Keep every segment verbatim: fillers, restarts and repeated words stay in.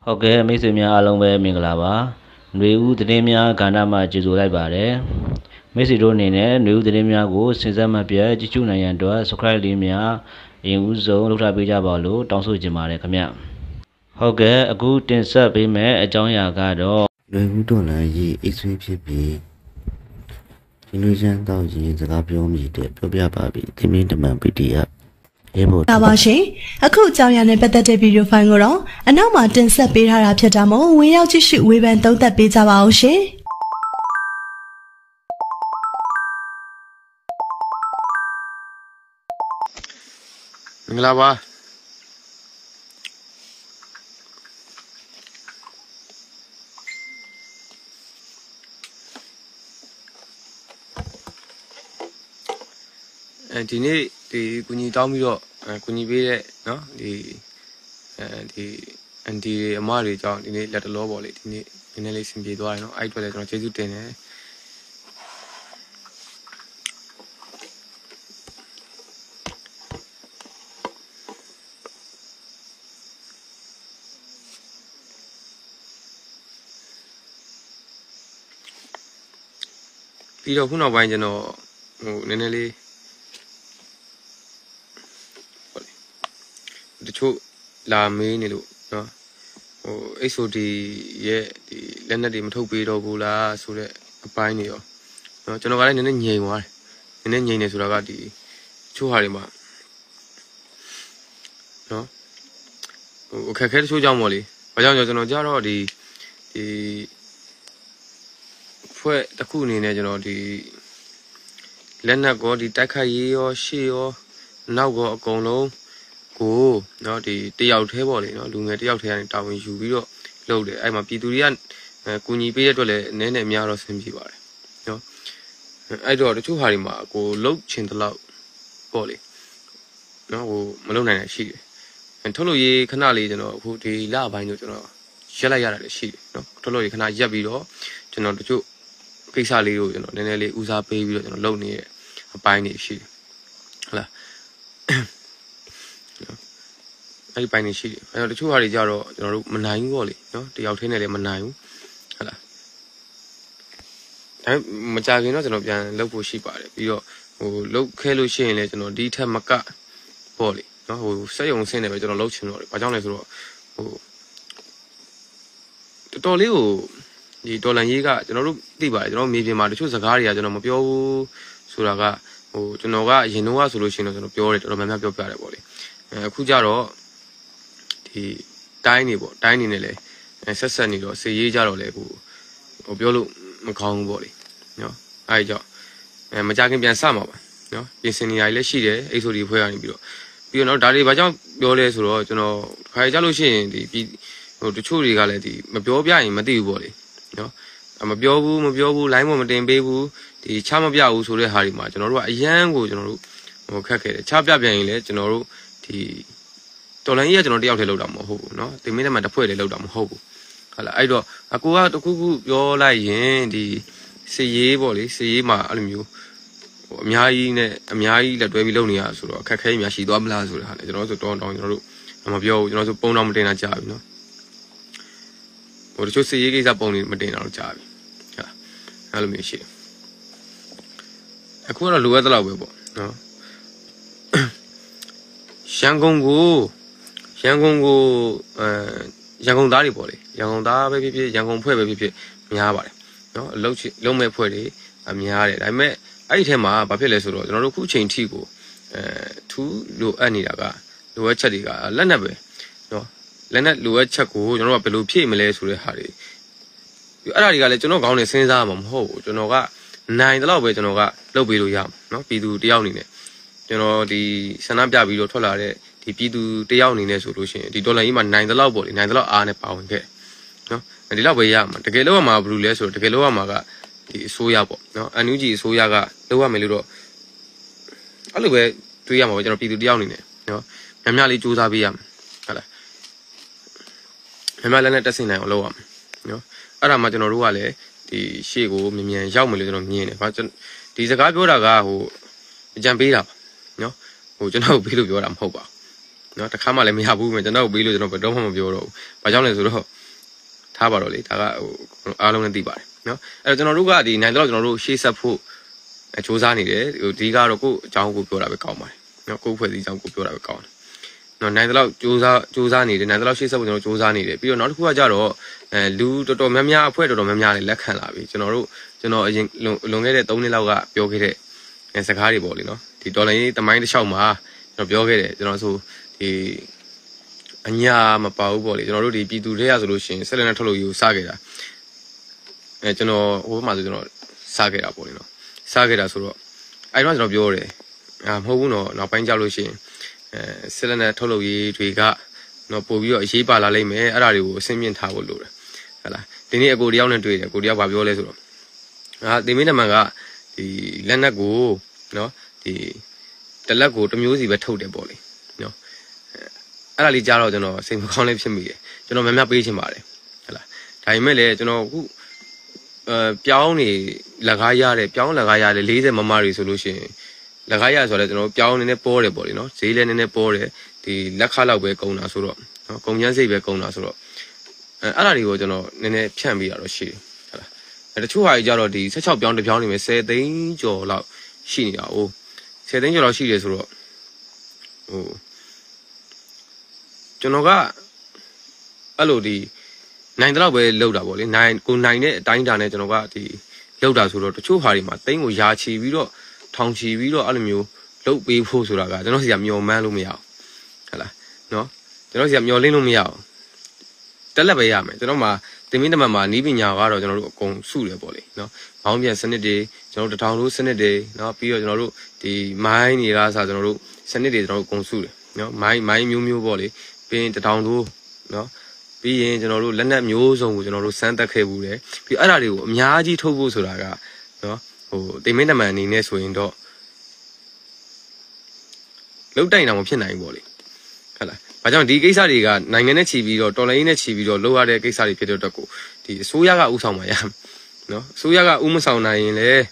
ဟုတ်ကဲ့မိတ်ဆွေများအားလုံးပဲမင်္ဂလာပါຫນွေဦးသတင်းများကဏ္ဍမှာကြိုဆိုလိုက်ပါတယ်မိတ်ဆွေတို့အနေနဲ့ຫນွေဦးသတင်းများကိုစဉ်ဆက်မပြတ်ကြည့်ရှုနိုင်ရန်အတွက် subscribe လေးများအရင်ဦးဆုံးလုပ်ထားပေးကြပါလို့တောင်းဆိုချင်ပါတယ်ခင်ဗျဟုတ်ကဲ့အခုတင်ဆက်ပေးမယ့်အကြောင်းအရာကတော့ຫນွေဦးတော်လည်းရေးအိတ်ဆွေးဖြစ်ပြီးဒီလိုချမ်းတော့ရေးစကားပြောမိတဲ့ပြောပြပါပြီသင်မင်းတမန် ပီ တီ အက်ဖ်ရေးဖို့တာပါရှင်အခုအကြောင်းအရာနဲ့ပတ်သက်တဲ့ဗီဒီယိုဖိုင်ကိုတော့အနောက်မှာတင်ဆက်ပေးထားတာဖြစ်တာမို့ဝင်ရောက်ကြည့်ရှုဝေဖန်သုံးသပ်ပေးကြပါအောင်ရှင်မင်္ဂလာပါအဲဒီနေ့ဒီကုညီတောင်းပြီးတော့ကုညီပေးတဲ့เนาะဒီအဲဒီအန်တီအမတွေကြောင့်ဒီနေ့လက်တလောပေါ့လေဒီနေ့နည်းနည်းလေးဆင်ပြေသွားတယ်เนาะအဲ့အတွက်လည်းကျွန်တော်ကျေးဇူးတင်တယ်ပြီးတော့ခုနောက်ပိုင်းကျွန်တော်ဟိုနည်းနည်းလေးတချို့လာမေးနေလို့เนาะဟို เอ็กซ์ โอ ดี ရဲ့ဒီလက်နက်တွေမထုတ်ပေးတော့ဘူးလားဆိုတဲ့အပိုင်းတွေရောเนาะကျွန်တော်ကလည်းနည်းနည်းငြိမ်သွားတယ်နည်းနည်းငြိမ်နေဆိုတာကဒီချို့ဟာတွေမှာเนาะဟိုအခက်ခဲတချို့ကြောင့်ပေါ့လေဘာကြောင့်ကျွန်တော်ကြတော့ဒီဒီဖွဲ့တစ်ခုအနေနဲ့ကျွန်တော်ဒီလက်နက်ကောဒီတိုက်ခိုက်ရေးရောရှေ့ရောနောက်ကောအကုန်လုံးကိုเนาะဒီတယောက်သေးပေါ့လေเนาะလူငယ်တယောက်သေးကနေတာဝန်ယူပြီးတော့လုပ်တယ်အဲ့မှာပြည်သူတွေကကူညီပေးတဲ့အတွက်လည်းနည်းနည်းအများတော့ဆင်ပြေပါတယ်เนาะအဲ့တော့တချို့ဟာတွေမှာကိုလှုပ်ချင်တဲ့လောက်ပေါ့လေเนาะဟိုမလုပ်နိုင်တာရှိတယ်ထုတ်လို့ရေးခဏလေးကျွန်တော်အခုဒီလပိုင်းတော့ကျွန်တော်ရက်လိုက်ရတာလည်းရှိတယ်เนาะထုတ်လို့ရေးခဏရက်ပြီးတော့ကျွန်တော်တချို့ကိစ္စလေးကိုကျွန်တော်နည်းနည်းလေးဦးစားပေးပြီးတော့ကျွန်တော်လုပ်နေတဲ့အပိုင်းတွေရှိတယ်ဟုတ်လားအဲ့ဒီပိုင်းနေရှိတယ်အဲ့တော့တချို့ဟာတွေကြတော့ကျွန်တော်တို့မနိုင်ဘူးပေါ့လေနော်တယောက်ထင်းနဲ့လည်းမနိုင်ဘူးဟုတ်လားဒါမကြခင်တော့ကျွန်တော်ပြန်လုပ်ဖို့ရှိပါတယ်ပြီးတော့ဟိုလုပ်ခဲလို့ရှိရင်လည်းကျွန်တော်ဒီထက်မကပေါ့လေနော်ဟိုစက်ရုံဆင်းနေပဲကျွန်တော်လုပ်ချင်တော့တယ်ဘာကြောင့်လဲဆိုတော့ဟိုတော်တော်လေးကိုဒီဒေါ်လာရေးကကျွန်တော်တို့သိပါတယ်ကျွန်တော်မြေပြင်မှာတချို့စကားတွေကကျွန်တော်မပြောဘူးဆိုတာကဟိုကျွန်တော်ကအရင်တော့ဆိုလို့ရှိရင်တော့ကျွန်တော်ပြောတယ်တော်တော်များများပြောပြတယ်ပေါ့လေအခုကြတော့ဒီတိုင်းနေပေါ့တိုင်းနေနဲ့လဲဆက်ဆက်နေတော့စေရေးကြတော့လဲဟိုဟိုပြောလို့မကောင်းဘူးပေါ့လေနော်အဲဒီကြောင့်အဲမကြခင်ပြန်စမှာပါနော်ပြင်ဆင်နေရည်လည်းရှိတယ်အိတ်ဆိုဒီဖွဲ့ရနေပြီးတော့ပြီးတော့ဒါတွေဘာကြောင့်ပြောလဲဆိုတော့ကျွန်တော်ခါရကြလို့ရှိရင်ဒီဟိုတချို့တွေကလည်းဒီမပြောပြရင်မသိဘူးပေါ့လေနော်မပြောဘူးမပြောဘူး line မမတင်ပေးဘူးဒီချမပြဘူးဆိုတဲ့ဟာတွေမှာကျွန်တော်တို့ကအရန်ကိုကျွန်တော်တို့ဟိုခက်ခဲ့တယ်ချပြပြန်ရင်လည်းကျွန်တော်တို့ဒီတော်လိုင်းကြီးကကျွန်တော်တယောက်တည်းလောက်တာမဟုတ်ဘူးเนาะဒီမင်းနဲ့မှတစ်ဖွဲ့တည်းလောက်တာမဟုတ်ဘူးဟုတ်လားအဲ့တော့အကူကတခုခုပြောလိုက်ရင်ဒီစီရေးပေါ့လေစီရေးမှာအဲ့လိုမျိုးဟိုအများကြီးနဲ့အများကြီးလက်တွဲပြီးလုပ်နေရဆိုတော့အခက်ခဲများရှိသွားမလားဆိုတဲ့ဟာလေကျွန်တော်တို့ဆိုတောင်းတောင်းကျွန်တော်တို့မပြောဘူးကျွန်တော်တို့ပုံတော့မတင်တာကြာပြီเนาะဟိုတချို့စီရေးကိစ္စပုံနေမတင်တာတော့ကြာပြီဟုတ်လားအဲ့လိုမျိုးရှိတယ်အခုကတော့လိုအပ်တဲ့လောက်ပဲပေါ့เนาะရန်ကုန်ကိုရန်ကုန်ကိုအဲရန်ကုန်သားတွေပေါ့လေရန်ကုန်သားပဲဖြစ်ဖြစ်ရန်ကုန်ဖွဲ့ပဲဖြစ်ဖြစ်များပါတယ်เนาะအလုံးလုံးမဲ့ဖွဲ့တွေအများတယ်ဒါပေမဲ့အဲ့ဒီထဲမှာဘာဖြစ်လဲဆိုတော့ကျွန်တော်တို့ခုချိန်ထိကိုအဲထူးလိုအပ်နေတာကလိုအပ်ချက်တွေကလက်နက်ပဲเนาะလက်နက်လိုအပ်ချက်ကိုကျွန်တော်တို့ကဘယ်လိုဖြည့်မလဲဆိုတဲ့ဟာတွေအဲ့ဒါတွေကလည်းကျွန်တော်ခေါင်းနဲ့စဉ်းစားမှာမဟုတ်ဘူးကျွန်တော်ကနိုင်တဲ့လောက်ပဲကျွန်တော်ကလုပ်ပေးလို့ရမှာเนาะပြည်သူတယောက်အနေနဲ့ကျွန်တော်ဒီဆန္ဒပြပြီးတော့ထွက်လာတဲ့ဒီပြည်သူတယောက်အနေနဲ့ဆိုလို့ရှိရင်ဒီဒေါ်လာကြီးမှာနိုင်တဲ့လောက်ပေါ့လေနိုင်တဲ့လောက်အားနဲ့ပါဝင်ခဲ့နော်ဒီလောက်ပဲရမှာတကယ်လို့ရမှာဘယ်လိုလဲဆိုတော့တကယ်လို့ရမှာကဒီအစိုးရပေါ့နော်အန်ယူဂျီအစိုးရကလုပ်ရမယ်လို့တော့အဲ့လိုပဲတွေးရမှာပဲကျွန်တော်ပြည်သူတယောက်အနေနဲ့နော်များများလေးစူးစမ်းပေးရမှာဟုတ်လားများများလည်းနဲ့တက်ဆင်နိုင်အောင်လုပ်ရမှာနော်အဲ့ဒါမှကျွန်တော်တို့ကလည်းဒီရှေ့ကိုမြန်မြန်ရောက်မယ်လို့ကျွန်တော်မြင်တယ်ဘာဒီစကားပြောတာကဟိုအကြံပေးတာပါနော်ဟိုကျွန်တော်ပေးလို့ပြောတာမဟုတ်ပါဘူးနော်တခါမှလည်းမရဘူးမယ်ကျွန်တော်ပေးလို့ကျွန်တော်ဘယ်တော့မှမပြောတော့ဘူးဘာကြောင့်လဲဆိုတော့ထားပါတော့လေဒါကဟိုအားလုံးလည်းသိပါတယ်နော်အဲ့တော့ကျွန်တော်တို့ကဒီနိုင်တော့ကျွန်တော်တို့ရှေ့ဆက်ဖို့အစူးစမ်းနေတယ်ဟိုဒီကတော့ကိုအကြောင်းကိုပြောတာပဲကောင်းပါတယ်နော်ကိုဖွဲ့စည်းအကြောင်းကိုပြောတာပဲကောင်းတယ်နော်နိုင်တော့စူးစမ်းစူးစမ်းနေတယ်နိုင်တော့ရှေ့ဆက်ဖို့ကျွန်တော်စူးစမ်းနေတယ်ပြီးတော့နောက်တစ်ခုကကြတော့အဲလူတော်တော်များများအဖွဲ့တော်တော်များများလည်းလက်ခံလာပြီကျွန်တော်တို့ကျွန်တော်အရင်လွန်ခဲ့တဲ့၃နှစ်လောက်ကပြောခဲ့တဲ့စကားတွေပေါ့လေနော်ဒီတော်လိုင်းတမိုင်းတစ်လျှောက်မှာကျွန်တော်ပြောခဲ့တယ်ကျွန်တော်ဆိုဒီအညာမပါဘူးပေါ့လေကျွန်တော်တို့ဒီပြည်သူတွေရဆိုလို့ရှိရင်ဆက်လက်နဲ့ထုတ်လို့ယူစခဲ့တာအဲကျွန်တော်ဟိုဘက်မှာဆိုကျွန်တော်စခဲ့တာပေါ့လေနော်စခဲ့တာဆိုတော့အဲ့တော့ကျွန်တော်ပြောတယ်အာမဟုတ်ဘူးနော်နောက်ပိုင်းကြလို့ရှိရင်အဲဆက်လက်နဲ့ထုတ်လို့ရေးတွေကနော်ပို့ပြီးတော့အရေးပါလာလိမ့်မယ်အဲ့ဒါတွေကိုအဆင်မြင့်ထားဖို့လိုတယ်ဟုတ်လားဒီနေ့အကိုတယောက်နဲ့တွေ့တယ်ကိုတယောက်ဘာပြောလဲဆိုတော့အာဒီမင်းနမန်ကဒီလက်နက်ကိုနော်ဒီတလက်ကိုတစ်မျိုးစီပဲထုတ်တယ်ပေါ့လေနော်အဲ့ဒါလေးကြားတော့ကျွန်တော်စိတ်မကောင်းလေးဖြစ်မိတယ်ကျွန်တော်များများပေးချင်ပါတယ်ဟုတ်လားဒါပေမဲ့လည်းကျွန်တော်အခုအဲပြောင်းနေလက်ကားရတဲ့ပြောင်းလက်ကားရတဲ့၄၀မမတွေဆိုလို့ရှိရင်လက်ကားရဆိုတော့ကျွန်တော်ပြောင်းနေနေပေါ်တယ်ပေါ့လေနော်ဈေးလည်းနည်းနည်းပေါ်တယ်ဒီလက်ခလောက်ပဲကုန်တာဆိုတော့နော်ကုန်ကျန်းစိတ်ပဲကုန်တာဆိုတော့အဲအဲ့ဒါတွေကိုကျွန်တော်နည်းနည်းဖြန့်ပေးရတော့ရှိတယ်ဟုတ်လားအဲတချို့ဟာကြီးကြတော့ဒီ၁၆ပြောင်းတစ်ပြောင်းနေမယ်၁၀သိန်းကျော်လောက်ရှိနေတာ哦၁၀သိန်းကျော်လောက်ရှိတယ်ဆိုတော့ဟိုကျွန်တော်ကအဲ့လိုဒီနိုင်တော့ပဲလောက်တာပေါ့လေနိုင်ကိုနိုင်တဲ့အတိုင်းတာနဲ့ကျွန်တော်ကဒီလောက်တာဆိုတော့တချို့ဟာတွေမှာတိန်းကိုယာချီပြီးတော့ထောင်ချီပြီးတော့အဲ့လိုမျိုးလုတ်ပေးဖို့ဆိုတာကကျွန်တော်စီကမျော်မှန်းလို့မရအောင်ဟုတ်လားနော်ကျွန်တော်စီကမျော်လင့်လို့မရအောင်တက်လက်ပဲရမယ်ကျွန်တော်မှာတင်မင်းတမန်မှာနီးပညာကတော့ကျွန်တော်တို့အကုန်စုတယ်ပေါ့လေနော်ဘောင်းပြန်စနစ်တွေကျွန်တော်တို့တထောင်လို့စနစ်တွေနော်ပြီးတော့ကျွန်တော်တို့ဒီမိုင်းတွေကစားကျွန်တော်တို့စနစ်တွေကျွန်တော်တို့အကုန်စုတယ်နော်မိုင်းမိုင်းမျိုးမျိုးပေါ့လေပြီးရင်တထောင်လို့နော်ပြီးရင်ကျွန်တော်တို့လက်နက်မျိုးစုံကိုကျွန်တော်တို့စမ်းတက်ခဲ့ဘူးတယ်ပြီးအဲ့ဒါတွေကိုအများကြီးထုတ်ဖို့ဆိုတာကနော်ဟိုတင်မင်းတမန်အနေနဲ့ဆိုရင်တော့လုတ်တိုင်တာမဖြစ်နိုင်ဘူးပေါ့လေဟုတ်လားဘာကြောင့်ဒီကိစ္စတွေကနိုင်ငံနဲ့ချီပြီးတော့တော်လိုင်းနဲ့ချီပြီးတော့လုပ်ရတဲ့ကိစ္စတွေဖြစ်တဲ့အတွက်ကိုဒီအစိုးရကဥဆောင်ပါရနော်အစိုးရကဥမဆောင်နိုင်ရင်လည်း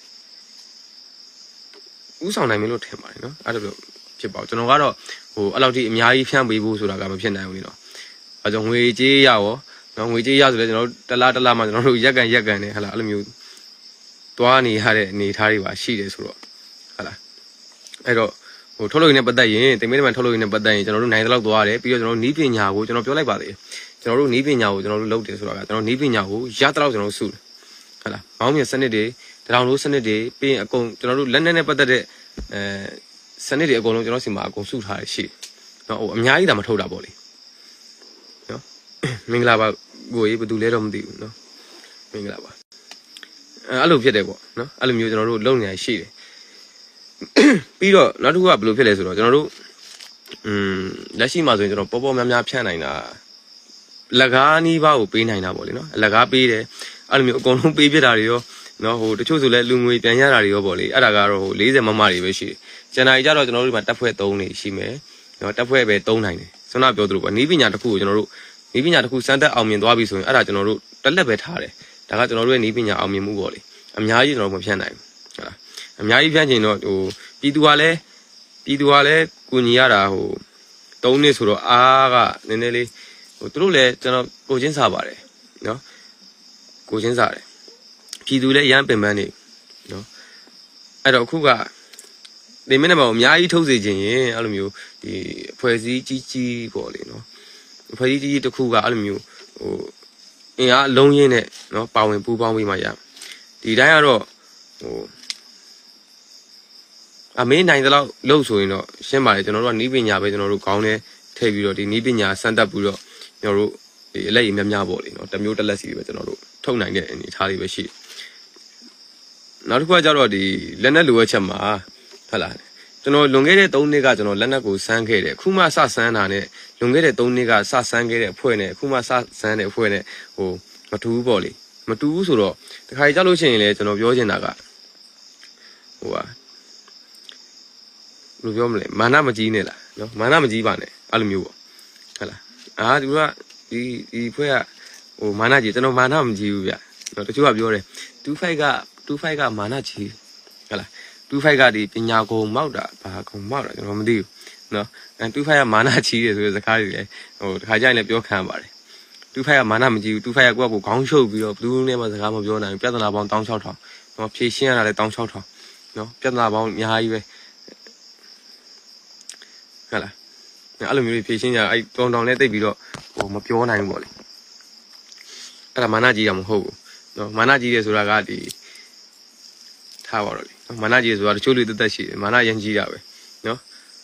ဥဆောင်နိုင်မယ်လို့ထင်ပါတယ်နော်အဲ့ဒါလိုဖြစ်ပါကျွန်တော်ကတော့ဟိုအဲ့လောက်ထိအများကြီးဖြန့်ပေးဖို့ဆိုတာကမဖြစ်နိုင်ဘူးလေနော်အဲကြောင့်ငွေကြေးရရောနော်ငွေကြေးရဆိုလဲကျွန်တော်တို့တလားတလားမှကျွန်တော်တို့ရက်ကန်ရက်ကန်နေဟလာအဲ့လိုမျိုးတွားနေရတဲ့အနေထားတွေပါရှိတယ်ဆိုတော့ဟလာအဲ့တော့ဟိုထုတ်လို့ရင်းနဲ့ပတ်သက်ရင်တင်မင်းတမန်ထုတ်လို့ရင်းနဲ့ပတ်သက်ရင်ကျွန်တော်တို့နိုင်တဲ့လောက်သွားတယ်ပြီးတော့ကျွန်တော်တို့နီးပညာကိုကျွန်တော်ပြောလိုက်ပါသေးတယ်ကျွန်တော်တို့နီးပညာကိုကျွန်တော်တို့လုပ်တယ်ဆိုတာကကျွန်တော်နီးပညာကိုရတဲ့လောက်ကျွန်တော်တို့စုတယ်ဟုတ်လားမောင်းမြစနစ်တွေတထောင်လို့စနစ်တွေပြီးရင်အကုန်ကျွန်တော်တို့လက်နက်နဲ့ပတ်သက်တဲ့အဲစနစ်တွေအကုန်လုံးကျွန်တော်စီမှာအကုန်စုထားရရှိနော်ဟိုအများကြီးဒါမထုတ်တာပေါ့လေနော်မင်္ဂလာပါကိုကြီးဘယ်သူလဲတော့မသိဘူးနော်မင်္ဂလာပါအဲအဲ့လိုဖြစ်တယ်ပေါ့နော်အဲ့လိုမျိုးကျွန်တော်တို့လုပ်နေရရှိတယ်ပြီးတော့နောက်တစ်ခုကဘယ်လိုဖြစ်လဲဆိုတော့ကျွန်တော်တို့อืมလက်ရှိမှာဆိုရင်ကျွန်တော်ပေါ်ပေါ်များများဖြန့်နိုင်တာလက်ကားနီးပါးကိုပေးနိုင်တာပေါ့လေနော်လက်ကားပေးတယ်အဲ့လိုမျိုးအကုန်လုံးပေးပြတာတွေရောနော်ဟိုတချို့ဆိုလဲလူငွေပြန်ရတာတွေရောပေါ့လေအဲ့ဒါကတော့ဟို၄၀မမတွေပဲရှိတယ်ကျန်တာကြီးကြတော့ကျွန်တော်တို့ဒီမှာတက်ဖွဲ့၃နေရှိမယ်နော်တက်ဖွဲ့ပဲ၃နိုင်တယ်ဆွမ်းနာပြောသလိုပေါ့နီးပညာတစ်ခုကိုကျွန်တော်တို့နီးပညာတစ်ခုစမ်းသက်အောင်မြင်သွားပြီဆိုရင်အဲ့ဒါကျွန်တော်တို့တက်လက်ပဲထားတယ်ဒါကကျွန်တော်တို့ရဲ့နီးပညာအောင်မြင်မှုပေါ့လေအများကြီးကျွန်တော်မဖြန့်နိုင်ဘူးဟုတ်လားအများကြီးဖြန့်ချင်တော့ဟိုပြည်သူကလည်းပြည်သူကလည်းကိုညီရတာဟို၃နှစ်ဆိုတော့အားကနည်းနည်းလေးဟိုသူတို့လည်းကျွန်တော်ကိုချင်းစားပါတယ်နော်ကိုချင်းစားတယ်ပြည်သူလည်းအရန်ပင်ပန်းနေနော်အဲ့တော့အခုကဒီမင်းနဲ့မှာအများကြီးထုတ်စေခြင်းရင်အဲ့လိုမျိုးဒီအဖွဲ့အစည်းကြီးကြီးပေါ့လေနော်အဖွဲ့အစည်းကြီးကြီးတစ်ခုကအဲ့လိုမျိုးဟိုအင်အားအလုံးရင်းနဲ့နော်ပါဝင်ပူးပေါင်းပြီးမှရဒီတိုင်းကတော့ဟိုအမေးနိုင်တဲ့လောက်လို့ဆိုရင်တော့ရှင်းပါလေကျွန်တော်တို့ကနီးပညာပဲကျွန်တော်တို့ကောင်းတယ်ထည့်ပြီးတော့ဒီနီးပညာစမ်းသပ်ပြီးတော့ကျွန်တော်တို့ဒီအလက်ရည်များများပေါ့လေနော်တစ်မျိုးတစ်လက်စီပဲကျွန်တော်တို့ထုတ်နိုင်တဲ့အနေအထားလေးပဲရှိတယ်နောက်တစ်ခုကကြတော့ဒီလက်နက်လိုအပ်ချက်မှာဟုတ်လားကျွန်တော်လွန်ခဲ့တဲ့၃နှစ်ကကျွန်တော်လက်နက်ကိုစမ်းခဲ့တယ်အခုမှစစမ်းတာနဲ့လွန်ခဲ့တဲ့၃နှစ်ကစစမ်းခဲ့တဲ့အဖွဲ့နဲ့အခုမှစစမ်းတဲ့အဖွဲ့နဲ့ဟိုမတူဘူးပေါ့လေမတူဘူးဆိုတော့တခါကြလို့ရှိရင်လေကျွန်တော်ပြောချင်တာကဟိုပါဘယ်လိုပြောမလဲမာနမကြီးနဲ့လားနော်မာနမကြီးပါနဲ့အဲ့လိုမျိုးပေါ့ဟုတ်လားအာသူကဒီဒီဖွဲ့ကဟိုမာနကြီးကျွန်တော်မာနမကြီးဘူးဗျနော်တချို့ကပြောတယ်၂၅က၂၅ကမာနကြီးဟုတ်လား၂၅ကဒီပညာကုံမောက်တာဘာကုံမောက်တာကျွန်တော်မသိဘူးနော်အဲတူဖိုက်ကမာနကြီးတယ်ဆိုတဲ့စကားတွေလည်းဟိုတစ်ခါကျရင်လည်းပြောခံပါတယ်တူဖိုက်ကမာနမကြီးဘူးတူဖိုက်ကကိုယ့်ကိုခေါင်းရှုပ်ပြီးတော့ဘလူးနဲ့မှစကားမပြောနိုင်ဘူးပြဿနာပေါင်းတောင်း၆ထောင်နော်ဖြေရှင်းရတာလည်းတောင်း၆ထောင်နော်ပြဿနာပေါင်းအများကြီးပဲဟုတ်လားအဲ့လိုမျိုးဖြေရှင်းကြအဲ့တောင်းတောင်းနဲ့တိတ်ပြီးတော့ဟိုမပြောနိုင်ဘူးပေါ့လေအဲ့ဒါမာနကြီးတာမဟုတ်ဘူးနော်မာနကြီးတယ်ဆိုတာကဒီထားပါတော့လေမာနကြီးဆိုတာတချို့လူတက်တက်ရှိတယ်မာနရင်ကြီးတာပဲနော်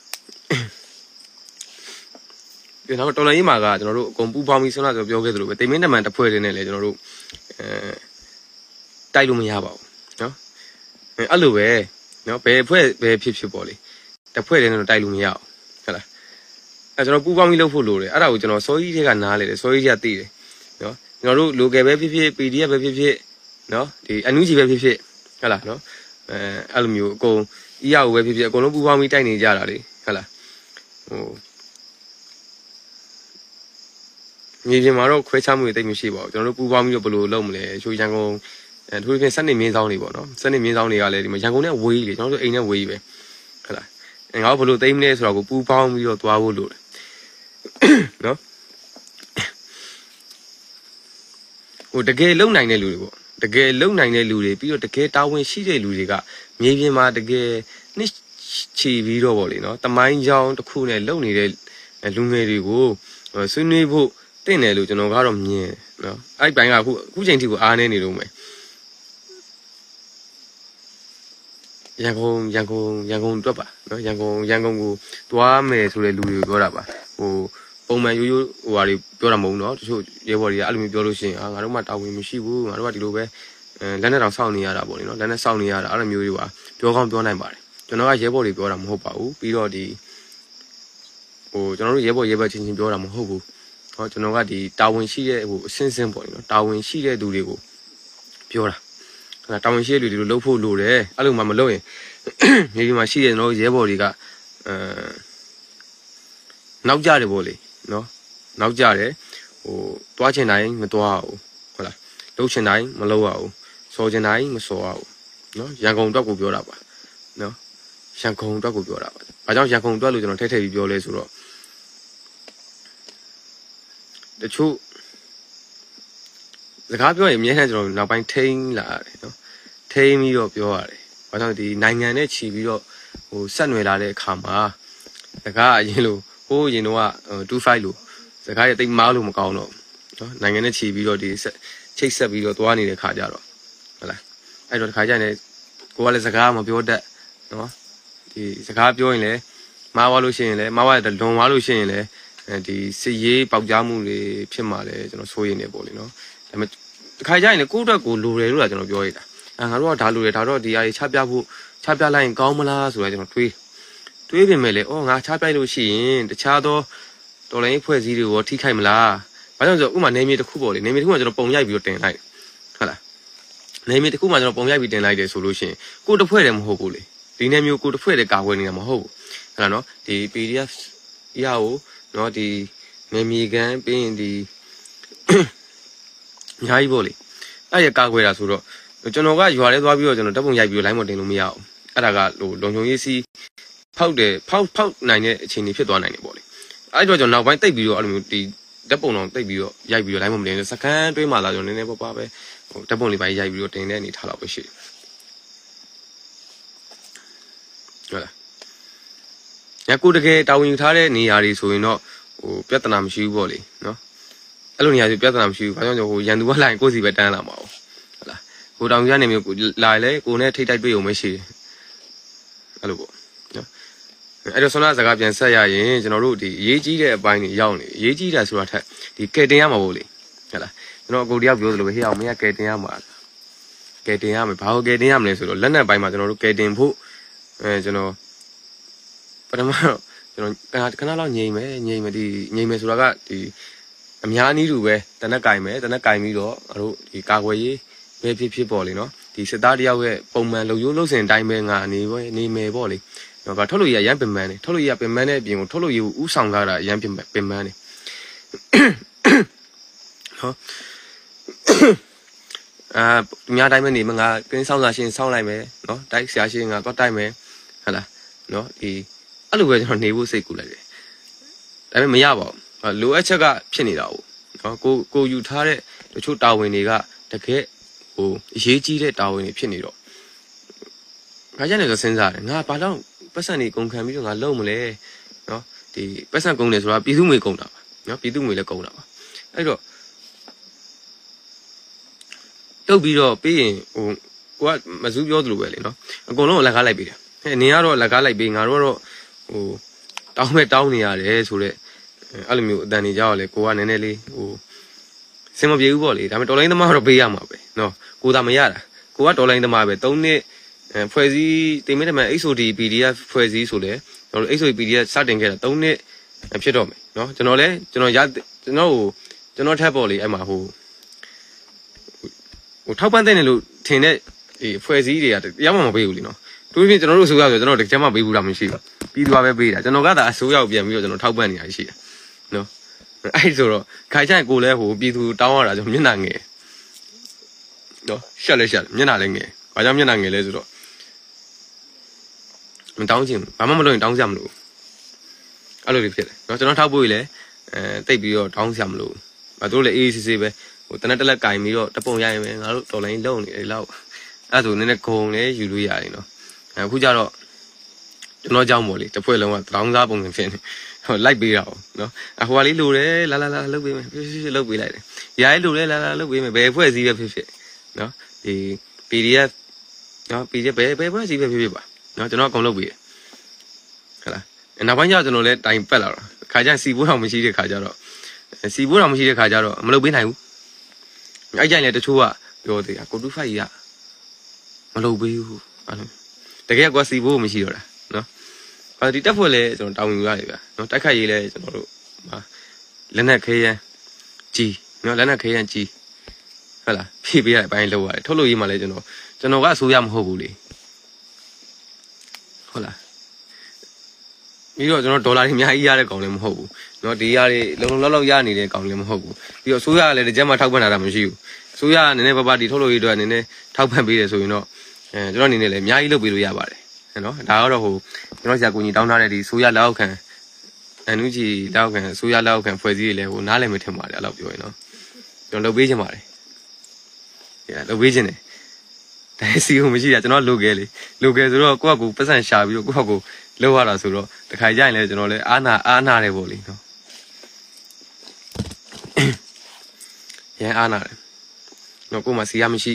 ဒီနောက်တော်လိုင်းမှာကကျွန်တော်တို့အကုန်ပူပေါင်းပြီးဆွမ်းလာဆိုပြောခဲ့သလိုပဲတိမ်မင်းတမန်တစ်ဖွဲ့လေးနဲ့လည်းကျွန်တော်တို့အဲတိုက်လို့မရပါဘူးနော်အဲ့လိုပဲနော်ဘယ်ဖွဲ့ဘယ်ဖြစ်ဖြစ်ပေါ့လေတစ်ဖွဲ့လေးနဲ့တော့တိုက်လို့မရအောင်ဟုတ်လားအဲကျွန်တော်ပူပေါင်းပြီးလုပ်ဖို့လိုတယ်အဲ့ဒါကိုကျွန်တော်စောကြီးတွေကနားလေတယ်စောကြီးတွေကသိတယ်နော်ကျွန်တော်တို့ local ပဲဖြစ်ဖြစ် ပီ ဒီ အက်ဖ် ပဲဖြစ်ဖြစ်နော်ဒီ အန် ယူ ဂျီ ပဲဖြစ်ဖြစ်ဟုတ်လားနော်အဲအဲ့လိုမျိုးအကုန် အီ အာ ကိုပဲဖြစ်ဖြစ်အကုန်လုံးပူပေါင်းပြီးတိုက်နေကြတာလေဟုတ်လားဟိုမြေပြင်မှာတော့ခွဲခြားမှုတွေတိတ်မရှိပါဘူးကျွန်တော်တို့ပူပေါင်းပြီးတော့ဘယ်လိုလုပ်မလဲချိုးရန်ကုန်အဲသူတို့ပြင်စက်နေမင်းဆောင်တွေပေါ့နော်စက်နေမင်းဆောင်တွေကလည်းဒီမှာရန်ကုန်နဲ့ဝေးလေကျွန်တော်တို့အိမ်နဲ့ဝေးပဲဟုတ်လားအဲငါတို့ဘယ်လိုသိမလဲဆိုတော့ကိုပူပေါင်းပြီးတော့သွားဖို့လိုတယ်နော်ဟိုတကယ်လုံနိုင်တဲ့လူတွေပေါ့တကယ်လုံနိုင်တဲ့လူတွေပြီးတော့တကယ်တာဝန်ရှိတဲ့လူတွေကမြေပြင်မှာတကယ်နှစ်ချီပြီးတော့ပေါ့လေနော်တမိုင်းကြောင်းတစ်ခုနဲ့လုံနေတဲ့လူငယ်တွေကိုဆွေးနွေးဖို့တင့်တယ်လို့ကျွန်တော်ကတော့မြင်နော်အဲ့ပိုင်းကအခုအခုချိန်ထိကိုအားနေနေလို့မယ်ရန်ကုန်ရန်ကုန်ရန်ကုန်တွက်ပါနော်ရန်ကုန်ရန်ကုန်ကိုတွားမယ်ဆိုတဲ့လူတွေပြောတာပါဟိုပုံမှန်ရိုးရိုးဟိုဟာတွေပြောတာမဟုတ်နော်တချို့ရဲဘော်တွေကအဲ့လိုမျိုးပြောလို့ရှိရင်အာငါတို့မှတာဝန်မရှိဘူးငါတို့ကဒီလိုပဲအဲလက်နဲ့တောင်စောင့်နေရတာပေါ့လေနော်လက်နဲ့စောင့်နေရတာအဲ့လိုမျိုးတွေပါပြောကောင်းပြောနိုင်ပါတယ်ကျွန်တော်ကရဲဘော်တွေပြောတာမဟုတ်ပါဘူးပြီးတော့ဒီဟိုကျွန်တော်တို့ရဲဘော်ရဲဘော်ချင်းချင်းပြောတာမဟုတ်ဘူးဟောကျွန်တော်ကဒီတာဝန်ရှိတဲ့ဟိုအစင်းစင်းပေါ့လေနော်တာဝန်ရှိတဲ့သူတွေကိုပြောတာအဲ့ဒါတာဝန်ရှိတဲ့လူတွေကိုလှုပ်ဖို့လိုတယ်အဲ့လိုမှမလုပ်ရင်မြေပြင်မှာရှိတဲ့ကျွန်တော်ရဲဘော်တွေကအဲနောက်ကြတယ်ပေါ့လေနော်နောက်ကြတယ်ဟိုတွားချင်တိုင်းမတွားအောင်ဟုတ်လားလှုပ်ချင်တိုင်းမလှုပ်အောင်စော်ချင်တိုင်းမစော်အောင်နော်ရန်ကုန်အတွက်ကိုပြောတာပါနော်ရန်ကုန်အတွက်ကိုပြောတာပါဘာကြောင့်ရန်ကုန်အတွက်လို့ကျွန်တော်ထိတ်ထိတ်ပြီးပြောလဲဆိုတော့တချို့စကားပြောရင်အမြဲတမ်းကျွန်တော်နောက်ပိုင်းထိန်းလာရတယ်နော်ထိန်းပြီးတော့ပြောရတယ်ဘာကြောင့်ဒီနိုင်ငံနဲ့ခြီးပြီးတော့ဟိုဆက်နွယ်လာတဲ့အခါမှာစကားအရင်လို့ဟိုးရင်တော့တူဖိုက်လို့စကားရတိတ်မားလို့မကောင်းတော့နော်နိုင်ငံနဲ့ခြီးပြီးတော့ဒီချိတ်ဆက်ပြီးတော့သွားနေတဲ့ခါကြတော့ဟုတ်လားအဲ့တော့ဒီခါကျရင်ကိုကလည်းစကားမပြောတတ်နော်ဒီစကားပြောရင်လည်းမားသွားလို့ရှိရင်လည်းမားသွားတယ်လွန်သွားလို့ရှိရင်လည်းဒီစစ်ရေးပေါက်ကြားမှုတွေဖြစ်မှာလဲကျွန်တော်စိုးရိမ်နေပေါ့လေနော်ဒါပေမဲ့ဒီခါကျရင်လည်းကိုယ့်အတွက်ကိုလိုတယ်လို့ကျွန်တော်ပြောရတာအဲငါတို့ကဒါလိုတယ်ဒါတော့ဒီအရေးချပြဖို့ချပြလိုက်ရင်ကောင်းမလားဆိုတော့ကျွန်တော်တွေးတွေးပြင်မဲ့လေအော်ငါချပြလို့ရှိရင်တခြားသောတော်လိုင်းဖွဲ့စည်းတွေကိုထိခိုက်မလားဘာကြောင့်ဆိုဥမာနေမြေတစ်ခုပေါ့လေနေမြေတစ်ခုကကျွန်တော်ပုံရိုက်ပြီးတော့တင်လိုက်ဟုတ်လားနေမြေတစ်ခုမှကျွန်တော်ပုံရိုက်ပြီးတင်လိုက်တယ်ဆိုလို့ရှိရင်ကိုတစ်ဖွဲ့တည်းမဟုတ်ဘူးလေဒီနေမျိုးကိုတစ်ဖွဲ့တည်းကာကွယ်နေတာမဟုတ်ဘူးဟုတ်လားနော်ဒီ ပီ ဒီ အက်ဖ် အီ အာ ကိုနော်ဒီမေမီကန်ပြီးရင်ဒီညာကြီးပေါ့လေအဲ့ရကာကွယ်တာဆိုတော့ကျွန်တော်ကရွာထဲသွားပြီးတော့ကျွန်တော်ဓာတ်ပုံရိုက်ပြီးတော့ line မတင်လို့မရအောင်အဲ့ဒါကဟိုလုံချုံရေးစီးဖောက်တယ်ဖောက်ဖောက်နိုင်တဲ့အခြေအနေဖြစ်သွားနိုင်တယ်ပေါ့လေအဲ့တော့ကျွန်တော်နောက်ပိုင်းတိတ်ပြီးတော့အဲ့လိုမျိုးဒီဓာတ်ပုံတော့တိတ်ပြီးတော့ရိုက်ပြီးတော့ line မတင်စကန်တွဲမှလာကျွန်တော်နည်းနည်းပါးပါးပဲဟိုဓာတ်ပုံလေးပိုင်းရိုက်ပြီးတော့တင်တဲ့အနေထားတော့ပဲရှိတယ်ဟုတ်လားညကိုတကယ်တာဝန်ယူထားတဲ့နေရာတွေဆိုရင်တော့ဟိုပြဿနာမရှိဘူးပေါ့လေနော်အဲ့လိုနေရာဆိုပြဿနာမရှိဘူးဘာကြောင့်လဲဟိုရန်သူကလာရင်ကိုယ်စီပဲတန်းလာမှာဟုတ်လားဟိုတောင်ရနေမျိုးလာလဲကိုနဲ့ထိတ်တိုက်တွေ့ုံမရှိတယ်အဲ့လိုပေါ့နော်အဲ့တော့ဆွမ်းနာစကားပြန်ဆက်ရရင်ကျွန်တော်တို့ဒီအရေးကြီးတဲ့အပိုင်းတွေရောက်နေအရေးကြီးတာဆိုတာထက်ဒီကဲတင်ရမှာပေါ့လေဟုတ်လားကျွန်တော်အကိုတယောက်ပြောသလိုပဲဟေ့အောင်မင်းကကဲတင်ရမှာကဲတင်ရမယ်ဘာလို့ကဲတင်ရမလဲဆိုတော့လက်နက်ပိုင်းမှာကျွန်တော်တို့ကဲတင်ဖို့အဲကျွန်တော်ပထမတော့ကျွန်တော်ခဏလောက်ငြိမ်မယ်ငြိမ်မယ်ဒီငြိမ်မယ်ဆိုတာကဒီအများအနည်းတူပဲတနက်ကင်မယ်တနက်ကင်ပြီးတော့အတို့ဒီကာကွယ်ရေးပဲဖြစ်ဖြစ်ပေါ့လေနော်ဒီစစ်သားတယောက်ရဲ့ပုံမှန်လုံရိုးလုံစင်တိုင်းပဲငါနေပဲနေမယ်ပေါ့လေနော်ကထုတ်လို့ရရမ်းပင်ပန်းနေထုတ်လို့ရပင်ပန်းတဲ့အပြင်ကိုထုတ်လို့ရဥဆောင်လာတာရမ်းပင်ပင်ပန်းနေနော်အာအများတိုင်းပဲနေမှာငါကင်းဆောင်စာရှင်ဆောင်းလိုက်မယ်နော်တိုက်ဆရာရှင်ငါတော့တိုက်မယ်ဟုတ်လားနော်ဒီအဲ့လိုပဲကျွန်တော်နေဖို့စိတ်ကူလိုက်တယ်ဒါပေမဲ့မရပါဘူးလိုအပ်ချက်ကဖြစ်နေတာဟုတ်နော်ကိုကိုယူထားတဲ့တချို့တာဝန်တွေကတကယ်ဟိုအရေးကြီးတဲ့တာဝန်တွေဖြစ်နေတော့ငါကြနေဆိုစဉ်းစားတယ်ငါဘာလို့ပတ်စံနေကုန်ခံပြီးတော့ငါလုံမလဲနော်ဒီပတ်စံကုန်တယ်ဆိုတာပြည်သူငွေကုန်တာပါနော်ပြည်သူငွေလည်းကုန်တာပါအဲ့တော့တုတ်ပြီးတော့ပြီးရင်ဟိုကိုကမစူးပြောသလိုပဲလေနော်အကုန်လုံးအလကားလိုက်ပေးတယ်အဲနင်ကတော့အလကားလိုက်ပေးငါတို့ကတော့ဟိုတောင်းမဲ့တောင်းနေရတယ်ဆိုတော့အဲ့လိုမျိုးအတန်နေကြတော့လေကိုကနည်းနည်းလေးဟိုစင်မပြေဘူးပေါ့လေဒါပေမဲ့တော်လိုင်းသမားကတော့ပေးရမှာပဲနော်ကိုသာမရတာကိုကတော်လိုင်းသမားပဲသုံးနှစ်ဖွဲ့စည်းတင်မိတယ်မဲ့ H O D P D F ဖွဲ့စည်းဆိုလေကျွန်တော် H O D P D F စတင်ခဲ့တာသုံးနှစ်ဖြစ်တော့မယ်နော်ကျွန်တော်လည်းကျွန်တော်ရကျွန်တော်ဟိုကျွန်တော်ထက်ပေါ့လေအဲ့မှာဟိုဟိုထောက်ပံ့တဲ့နေလို့ထင်တဲ့ဒီဖွဲ့စည်းတွေကတရားမှမပေးဘူးလीနော်သူပြင်ကျွန်တော်တို့အစိုးရဆိုကျွန်တော်တကယ်မှပေးဘူးလားမရှိဘူးပြီးသွားပဲပေးတာကျွန်တော်ကသာအစိုးရကိုပြန်ပြီးတော့ကျွန်တော်ထောက်ပံ့နေရရှိတယ်နော်အဲ့ဆိုတော့ခိုင်ချိုင်ကိုလည်းဟိုပြည်သူတောင်းရတာကျွန်တော်မျက်နှာငယ်နော်ရှက်လဲရှက်မျက်နှာလည်းငယ်ဘာကြောင့်မျက်နှာငယ်လဲဆိုတော့မတောင်းချင်ဘာမှမလုပ်ရင်တောင်းကြမလို့အဲ့လိုတွေဖြစ်တယ်နော်ကျွန်တော်ထောက်ဖို့လည်းအဲတိတ်ပြီးတော့တောင်းကြမလို့အဲတို့လည်းအေးအေးဆေးဆေးပဲဟိုတနက်တက်လက်ကင်ပြီးတော့တပုံရရင်ပဲငါတို့တော်လိုင်းလုံနေတယ်လောက်အဲ့ဆိုနည်းနည်းဂုံလည်းယူလို့ရတယ်နော်အခုကျတော့ကျွန်တော်ကြောက်မို့လေတစ်ဖွဲ့လုံးကတောင်းစားပုံစံဖြစ်နေဟိုလိုက်ပေးတာနော်အဟိုကလေးလိုတယ်လာလာလာလုတ်ပေးမယ်ဖြစ်ဖြစ်လုတ်ပေးလိုက်တယ်ရာလေးလိုတယ်လာလာလုတ်ပေးမယ်ဘယ်ဖွဲ့စည်းပဲဖြစ်ဖြစ်နော်ဒီ P D F နော် P D F ဘယ်ဘယ်ဖွဲ့စည်းပဲဖြစ်ဖြစ်ပါနော်ကျွန်တော်အကုန်လုတ်ပေးတယ်ဟုတ်လားနောက်ပိုင်းကျတော့ကျွန်တော်လည်းတိုင်ပက်လာတော့ခါကျစီပိုးတော်မရှိတဲ့ခါကျတော့စီပိုးတော်မရှိတဲ့ခါကျတော့မလုတ်ပေးနိုင်ဘူးအဲ့ကြိုင်လည်းတချို့ကပြောသေးတာကိုတူဖိုက်ကြီးကမလုတ်ပေးဘူးအဲ့လိုတကယ်ကွာစီပိုးမရှိတော့တာနော်အဲဒီတက်ဖွဲ့လဲကျွန်တော်တောင်းယူရတယ်ဗျာနော်တိုက်ခိုက်ရေးလဲကျွန်တော်တို့ဟာလက်နက်ခဲရန်ကြီးနော်လက်နက်ခဲရန်ကြီးဟုတ်လားဖြည့်ပေးရတဲ့အပိုင်းလောက်ရတယ်ထုတ်လို့ရေးမှလဲကျွန်တော်ကျွန်တော်ကအစိုးရမဟုတ်ဘူးလေဟုတ်လားပြီးတော့ကျွန်တော်ဒေါ်လာတွေအများကြီးရတဲ့ကောင်လည်းမဟုတ်ဘူးเนาะဒီရတွေလုံလုံလောက်လောက်ရနေတဲ့ကောင်လည်းမဟုတ်ဘူးပြီးတော့အစိုးရကလည်းတကြက်မှထောက်ပံ့တာမရှိဘူးအစိုးရကနည်းနည်းပါးပါးဒီထုတ်လို့ရေးတော့နည်းနည်းထောက်ပံ့ပေးတယ်ဆိုရင်တော့အဲကျွန်တော်အနေနဲ့လည်းအများကြီးလုပ်ပေးလို့ရပါတယ်เนาะဒါကတော့ဟိုကျွန်တော်ဆရာကိုကြီးတောင်းထားတဲ့ဒီအစိုးရလက်အောက်ခံအန်ယူဂျီလက်အောက်ခံအစိုးရလက်အောက်ခံဖွဲ့စည်းရေးလည်းဟိုနားလည်မထင်ပါတယ်အဲ့လိုပြောရင်เนาะကျွန်တော်လုပ်ပေးခြင်းပါတယ်အဲလုပ်ပေးခြင်းတယ်ဒါစီကိုမရှိတာကျွန်တော်လိုကဲလေလိုကဲဆိုတော့ကိုယ့်အကူပတ်စံရှာပြီးတော့ကိုယ့်အကူလောက်ရတာဆိုတော့တခါကြရင်လည်းကျွန်တော်လည်းအာနာအာနာတယ်ပေါ့လေနော်ရန်အာနာတယ်နော်ကို့မှာစီရမရှိ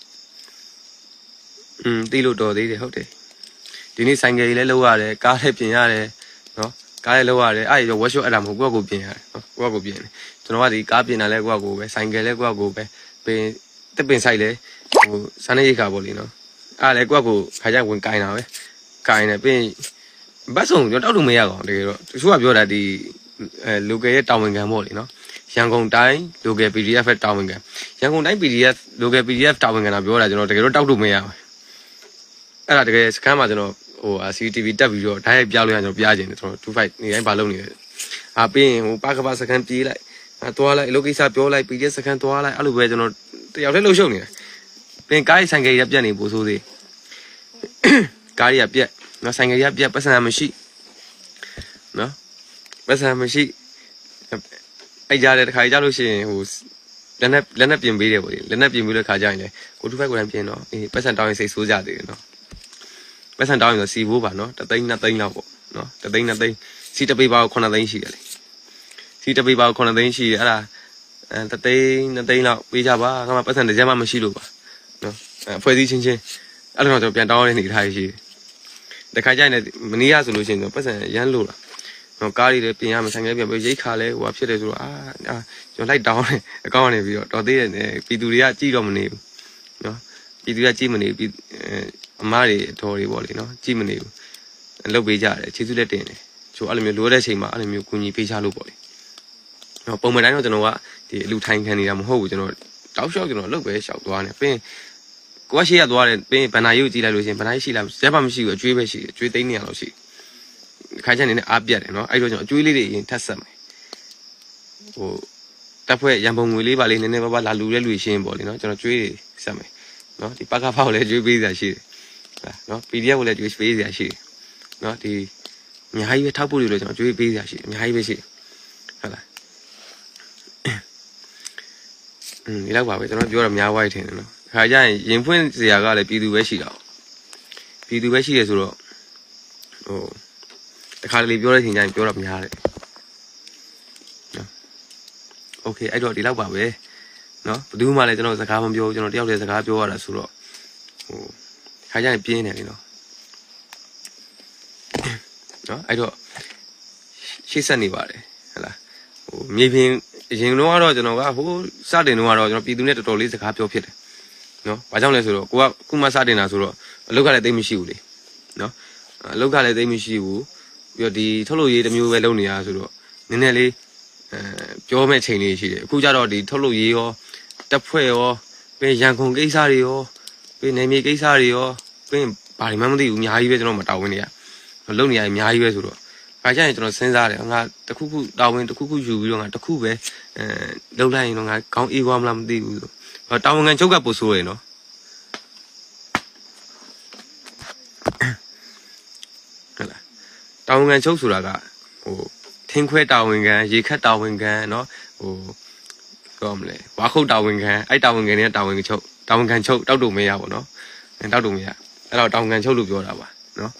อืมတီးလို့တော်သေးတယ်ဟုတ်တယ်ဒီနေ့ဆိုင်ကယ်ကြီးလည်းလောက်ရတယ်ကားလည်းပြင်ရတယ်နော်ကားလည်းလောက်ရတယ်အဲ့ရောဝက်ရှော့အဲ့ဒါမဟုတ်ကိုယ့်ကိုပြင်ရတယ်နော်ကိုယ့်ကိုပြင်တယ်ကျွန်တော်ကဒီကားပြင်တာလဲကိုယ့်ကိုပဲဆိုင်ကယ်လဲကိုယ့်ကိုပဲပင်တစ်ပင်ဆိုင်လဲဟိုစားနေရိတ်ခါပေါ့လေနော်အဲ့လဲကိုယ့်ကိုခါကြဝင်ကင်တာပဲကင်တယ်ပြင်ဘတ်ဆုံးကျွန်တော်တောက်လို့မရကောင်တကယ်တော့တချို့ကပြောတာဒီအဲ local ရဲ့တာဝန်ခံပေါ့လေနော်ရန်ကုန်တိုင်း local P D F ရဲ့တာဝန်ခံရန်ကုန်တိုင်း P D F local P D F တာဝန်ခံတာပြောတာကျွန်တော်တကယ်တော့တောက်လို့မရဘူးအဲ့ဒါတကယ်စကန်မှာကျွန်တော်ဟို C C T V တက်ပြီးတော့ဓာတ်ရိုက်ပြလို့ရကျွန်တော်ပြချင်တယ်ကျွန်တော်two fiveနေတိုင်းဘာလုပ်နေလဲအာပြီးရင်ဟိုပါကပါစကန်ပြေးလိုက်အာသွားလိုက်လောကိစ္စပြောလိုက် P D F စကန်သွားလိုက်အဲ့လိုပဲကျွန်တော်တယောက်တည်းလှုပ်ရှုပ်နေတာပြင်ကားဆိုင်ကယ်ရပြတ်နေပို့ဆိုသေးကားရပြတ်နော်ဆိုင်ကရပြပတ်စံမရှိနော်ပတ်စံမရှိအဲ့ကြားတဲ့တခါကြလို့ရှိရင်ဟိုလက်နဲ့လက်နဲ့ပြင်ပေးတယ်ပေါ့လေလက်နဲ့ပြင်ပေးလို့ခါကြရင်လေကိုတူဖိုက်ကိုတန်းပြင်တော့အေးပတ်စံတောင်းရင်စိတ်ဆိုးကြသေးတယ်နော်ပတ်စံတောင်းရင်ဆိုစီဘိုးပါနော်တသိန်းနှစ်သိန်းလောက်ပေါ့နော်တသိန်းနှစ်သိန်းစီတပေပါကိုခုနှစ်သိန်းရှိတယ်လေစီတပေပါကိုခုနှစ်သိန်းရှိတယ်အဲ့ဒါအဲတသိန်းနှစ်သိန်းလောက်ပေးကြပါငါမှပတ်စံတစ်ချက်မှမရှိလို့ပါနော်အဲဖွဲ့စည်းချင်းချင်းအဲ့လိုတော့ကျွန်တော်ပြန်တောင်းရတဲ့နေထားရှိတယ်တခါကျရင်မနီးရဆိုလို့ရှိရင်တော့ပတ်စံရမ်းလို့လားနော်ကားတွေလည်းပြင်ရမယ်ဆိုင်ကယ်ပြန်ပြီးရိတ်ခါလဲဟိုဖြစ်တယ်ဆိုတော့အာကျွန်တော်လိုက်တောင်းတယ်အကောင့်ကနေပြီးတော့တော်သေးတယ်ပြည်သူတွေကကြည့်တော့မနေဘူးနော်ပြည်သူကကြည့်မနေဘူးအမားတွေအတော်တွေပေါ့လေနော်ကြည့်မနေဘူးလှုပ်ပေးကြတယ်ခြေစွလက်တင်တယ်ချို့အဲ့လိုမျိုးလိုတဲ့အချိန်မှာအဲ့လိုမျိုးကူညီပေးချလို့ပေါ့လေနော်ပုံမှန်တိုင်းတော့ကျွန်တော်ကဒီအလူထိုင်ခံနေတာမဟုတ်ဘူးကျွန်တော်တောက်လျှောက်ကျွန်တော်လှုပ်ပဲရှောက်သွားနေပြီးကိုကရှိရသွားတယ်ပြီးဘန်နာရုပ်ကြည့်လိုက်လို့ရှိရင်ဘန်နာရှိလားဇက်ပါမရှိဘူးအကျွေးပဲရှိတယ်အကျွေးသိန်းနေရလောက်ရှိခါကျနေနဲ့အားပြတ်တယ်နော်အဲ့တော့ကျွန်တော်အကျွေးလေးတွေရင်ထပ်ဆက်မယ်ဟိုတက်ဖွဲ့ရန်ပုံငွေလေးပါလေးနည်းနည်းပါးပါးလာလူတဲ့လူရှင်းပေါ့လေနော်ကျွန်တော်ကျွေးတွေဆက်မယ်နော်ဒီပကဖောက်လည်းကျွေးပေးစရာရှိတယ်နော် P D F ကိုလည်းကျွေးပေးစရာရှိတယ်နော်ဒီများကြီးပဲထောက်ဖို့လို့ကျွန်တော်ကြွေးပေးရရှိအများကြီးပဲရှိဟုတ်လားอืมဒီလောက်ပါပဲကျွန်တော်ပြောတော့များဝိုက်ထင်တယ်နော်ခါကျရင်ရင်ဖွင့်စရာကလည်းပြည်သူပဲရှိတာပြည်သူပဲရှိရဆိုတော့ဟိုတခါတလေပြောတဲ့ချိန်ကျရင်ပြောတော့များတယ်နော်โอเคအဲ့တော့ဒီလောက်ပါပဲနော်ဘယ်သူမှလည်းကျွန်တော်စကားမပြောကျွန်တော်တယောက်တည်းစကားပြောရတာဆိုတော့ဟိုခါကျရင်ပြင်းနေတယ်နော်နော်အဲ့တော့ရှေ့ဆက်နေပါတယ်ဟဲ့လားဟိုမြေပြင်အရင်တော့ကတော့ကျွန်တော်ကဟိုစတင်တော့ကတော့ကျွန်တော်ပြည်သူနဲ့တော်တော်လေးစကားပြောဖြစ်တယ်နော်ဘာကြောင့်လဲဆိုတော့ကိုကခုမှစတင်တာဆိုတော့အလုပ်ကလည်းသိမရှိဘူးလေနော်အလုပ်ကလည်းသိမရှိဘူးပြီးတော့ဒီထုတ်လို့ရေးတစ်မျိုးပဲလုပ်နေရဆိုတော့နည်းနည်းလေးအဲပြောမဲ့ချိန်လေးရှိတယ်အခုကျတော့ဒီထုတ်လို့ရေးရောတက်ဖွဲ့ရောပြီးရန်ကုန်ကိစ္စတွေရောပြီးနေမြေကိစ္စတွေရောပြီးဘာမှမသိဘူးအများကြီးပဲကျွန်တော်မတော်ဝင်နေရလုပ်နေရအများကြီးပဲဆိုတော့ခါကျရင်ကျွန်တော်စဉ်းစားတယ်ငါတခုခုတာဝန်တခုခုယူပြီးတော့ငါတခုပဲအဲလုပ်လိုက်ရင်တော့ငါကောင်းအေးသွားမလားမသိဘူးဆိုတာဝန်ခံချုပ်ကပို့ဆိုးရယ်နော်ဟုတ်လားတာဝန်ခံချုပ်ဆိုတာကဟိုထင်းခွဲတာဝန်ခံရေခတ်တာဝန်ခံနော်ဟိုပြောမလဲဝါခုတ်တာဝန်ခံအဲ့တာဝန်ခံနဲ့တာဝန်ချုပ်တာဝန်ခံချုပ်တောက်တူမရပါတော့တောက်တူမရအဲ့တော့တာဝန်ခံချုပ်လို့ပြောတာပါနော်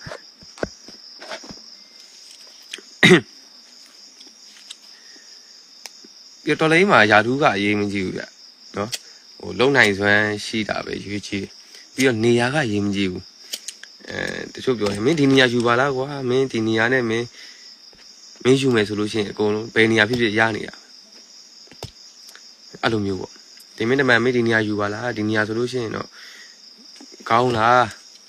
ပြတော်လေးမှာယာထူးကအရေးမကြီးဘူးဗျနော်ဟိုလုံနိုင်စွမ်းရှိတာပဲရွေးချယ်ပြီးတော့နေရာကရေးမကြီးဘူးအဲတချို့ပြောတယ်မင်းဒီနေရာယူပါလားကွာမင်းဒီနေရာနဲ့မင်းမင်းယူမယ်ဆိုလို့ရှိရင်အကုန်လုံးဘယ်နေရာဖြစ်ဖြစ်ရနေတာအဲ့လိုမျိုးပေါ့ဒီမင်းတမန်မင်းဒီနေရာယူပါလားဒီနေရာဆိုလို့ရှိရင်တော့ကောင်းလား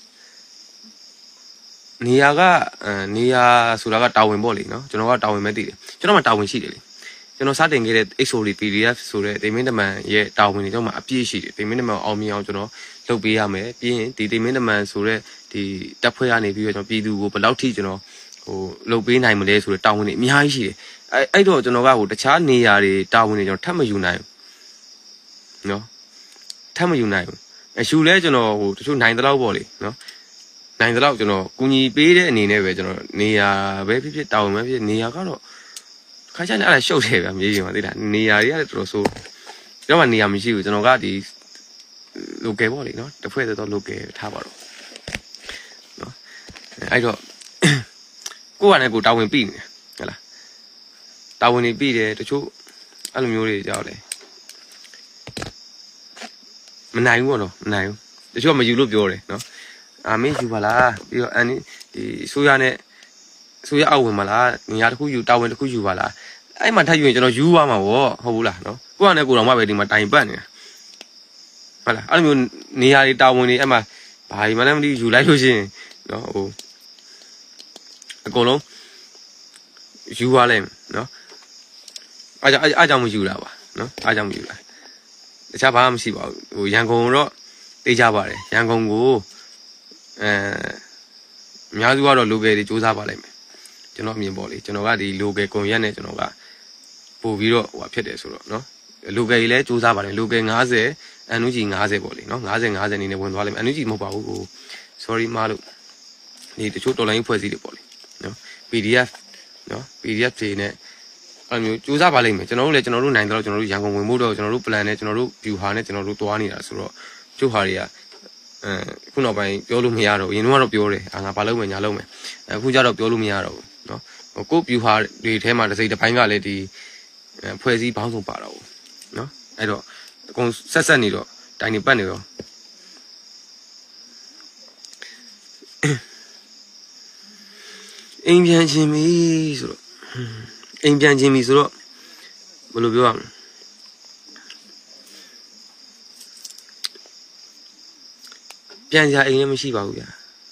နေရာကအဲနေရာဆိုတာကတာဝန်ပေါ့လေနော်ကျွန်တော်ကတာဝန်ပဲသိတယ်ကျွန်တော်မှတာဝန်ရှိတယ်လေကျွန်တော်စတင်ခဲ့တဲ့ เอ็กซ์ โอ ပီ ဒီ အက်ဖ် ဆိုတဲ့ဒေမင်းတမန်ရဲ့တာဝန်တွေကျွန်တော်မှအပြည့်ရှိတယ်ဒေမင်းတမန်အောင်မြင်အောင်ကျွန်တော်လုပ်ပေးရမယ်ပြီးရင်ဒီဒေမင်းတမန်ဆိုတဲ့ဒီတပ်ဖွဲ့ကနေပြီးတော့ကျွန်တော်ပြည်သူကိုဘယ်လောက်ထိကျွန်တော်ဟိုလုပ်ပေးနိုင်မလဲဆိုတဲ့တာဝန်တွေအများကြီးရှိတယ်အဲအဲ့တော့ကျွန်တော်ကဟိုတခြားနေရာတွေတာဝန်တွေကျွန်တော်ထပ်မယူနိုင်ဘူးနော်ထပ်မယူနိုင်ဘူးအရှူလဲကျွန်တော်ဟိုတချို့နိုင်တဲ့လောက်ပေါ့လေနော်နိုင်တဲ့လောက်ကျွန်တော်ကူညီပေးတဲ့အနေနဲ့ပဲကျွန်တော်နေရာပဲဖြစ်ဖြစ်တာဝန်ပဲဖြစ်နေရာကတော့ခါကျနေအဲ့ဒါရှုပ်တယ်ဗျာမြေကြီးမှာသိလားနေရာတွေကလည်းတော်တော်ဆိုးကျွန်တော်ကနေရာမရှိဘူးကျွန်တော်ကဒီ local ပေါ့လေနော်တစ်ဖွဲ့တော့ local ထားပါတော့နော်အဲ့တော့ကိုယ့်ဟာနဲ့ကိုယ်တာဝန်ပြီးနေဟဲ့လားတာဝန်နေပြီးတယ်တချို့အဲ့လိုမျိုးတွေကြောက်တယ်မနိုင်ဘူးပေါ့နော်မနိုင်ဘူးတချို့ကမယူလို့ပြောတယ်နော်အာမင်းယူပါလားပြီးတော့အန်ဒီဆိုရနဲ့ဆိုရအောက်ဝင်မလားနေရာတစ်ခုယူတာဝန်တစ်ခုယူပါလားအဲ့မှာထပ်ယူရင်ကျွန်တော်ယူသွားမှာပေါ့ဟုတ်ဘူးလားနော်ကိုယ့်အနေနဲ့ကိုယ်တော်မှပဲဒီမှာတိုင်ပတ်နေတာဟုတ်လားအဲ့လိုမျိုးနေရာတွေတာဝန်တွေအဲ့မှာဘာဒီမှလည်းမသိယူလိုက်လို့ရှိရင်နော်ဟိုအကုန်လုံးယူသွားလိုက်နော်အားကြောင့်အားကြောင့်မယူတာပါနော်အားကြောင့်မယူတာတခြားဘာမှမရှိပါဘူးဟိုရန်ကုန်တော့တေးကြပါတယ်ရန်ကုန်ကိုအဲအများစုကတော့ local တွေစူးစမ်းပါလိမ့်မယ်ကျွန်တော်အမြင်ပေါ့လေကျွန်တော်ကဒီ local ကွန်ရက်နဲ့ကျွန်တော်ကပို့ပြီးတော့ဟိုဖြစ်တယ်ဆိုတော့နော် local ကြီးလည်းစူးစမ်းပါတယ် local ငါးဆယ်အန်နူဂျီငါးဆယ်ပေါ့လေနော်ငါးဆယ်ငါးဆယ်အနေနဲ့ဝင်သွားလိမ့်မယ်အန်နူဂျီမဟုတ်ပါဘူးဟို sorry မလို့ဒီတချို့တော်လိုင်းဖွဲ့စည်းတွေပေါ့လေနော် ပီ ဒီ အက်ဖ် နော် ပီ ဒီ အက်ဖ် တွေနဲ့အဲ့လိုမျိုးစူးစမ်းပါလိမ့်မယ်ကျွန်တော်တို့လည်းကျွန်တော်တို့နိုင်တော့ကျွန်တော်တို့ရန်ကုန်ဝင်ဖို့တော့ကျွန်တော်တို့ plan နဲ့ကျွန်တော်တို့ view ဟာနဲ့ကျွန်တော်တို့တွားနေတာဆိုတော့ကျုပ်ဟာတွေကအဲခုနောက်ပိုင်းပြောလို့မရတော့ဘူးအရင်ကတော့ပြောတယ်အာငါဘာလုပ်မယ်ညာလုပ်မယ်အခုကျတော့ပြောလို့မရတော့ဘူးနော်ဟိုကို view ဟာတွေထဲမှာတစ်စိတ်တစ်ပိုင်းကလည်းဒီဖွဲ့စည်းပေါင်းစုံပါတော့ဘူးနော်အဲ့တော့အကုန်ဆက်ဆက်နေတော့တိုင်နေပတ်နေတော့အိမ်ပြန်ချင်းပြီဆိုတော့အိမ်ပြန်ချင်းပြီဆိုတော့ဘယ်လိုပြောရမလဲပြန်ကြအိမ်လည်းမရှိပါဘူးဗျာ